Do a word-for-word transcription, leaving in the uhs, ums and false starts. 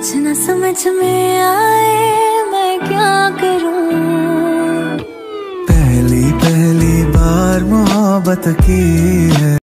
कुछ न समझ में आए मैं क्या करूं। पहली पहली बार मोहब्बत की है।